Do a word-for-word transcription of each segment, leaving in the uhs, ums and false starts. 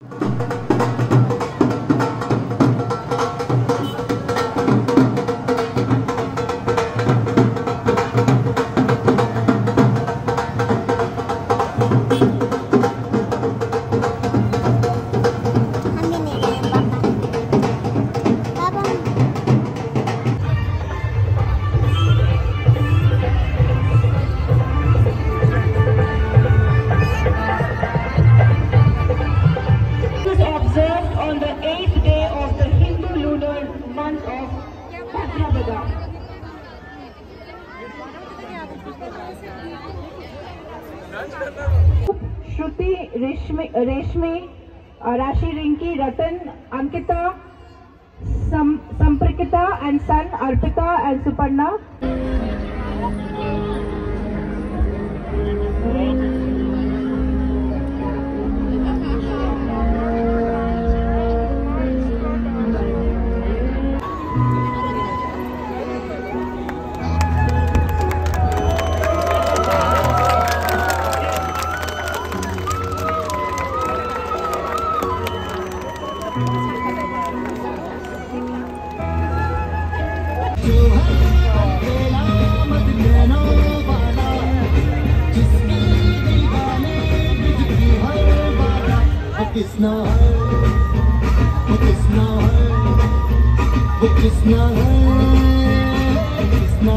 श्रुति, रेशमी, रेशमी, राशि, रिंकी, रतन, अंकिता, सम, संप्रकिता and son, Arpita and Suparna. Kisna है वो किसना है वो किसना है किसना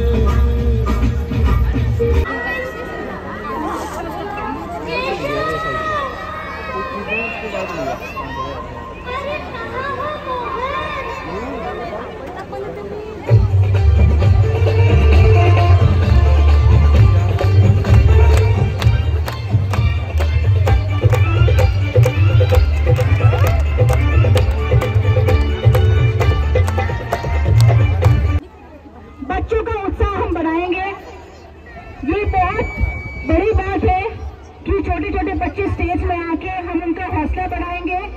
बच्चों का उत्साह हम बढ़ाएंगे। ये बहुत बड़ी बात है कि छोटे छोटे बच्चे स्टेज में आके हम उनका हौसला बढ़ाएंगे।